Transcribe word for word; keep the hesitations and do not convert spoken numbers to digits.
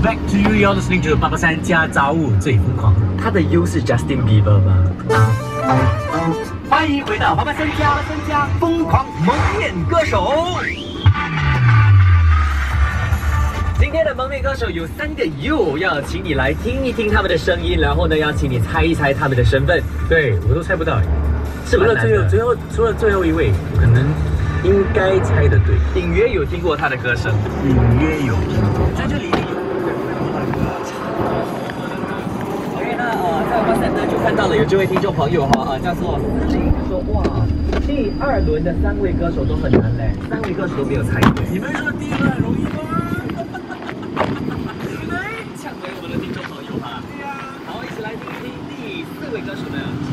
back to you. You're listening to 八八三加杂物最疯狂。 他的 U 是 Justin Bieber 吗？ 欢迎回到八八三加三加疯狂蒙面歌手。 今天的蒙面歌手有三个 U， 要请你来听一听他们的声音，然后呢，要请你猜一猜他们的身份。 对我都猜不到， 是除了最后最后除了最后一位，可能应该猜得对。 隐约有听过他的歌声， 隐约有听过，在这里有。 OK， 那呃，在我刚才呢就看到了有这位听众朋友哈，呃，叫做司令，他说哇，第二轮的三位歌手都很难嘞，三位歌手都没有猜对。 你们说第一轮很容易吗？ 呛回我们的听众朋友哈。对呀。好，一起来听一听第四位歌手的。